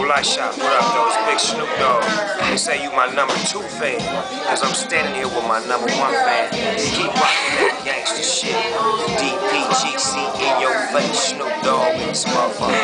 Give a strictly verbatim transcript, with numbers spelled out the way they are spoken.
Light Shop, what up, though? It's Big Snoop Dogg. They say you my number two fan, cause I'm standing here with my number one fan. Keep rocking that gangsta shit. D P G C in your face, Snoop Dogg in this motherfucker.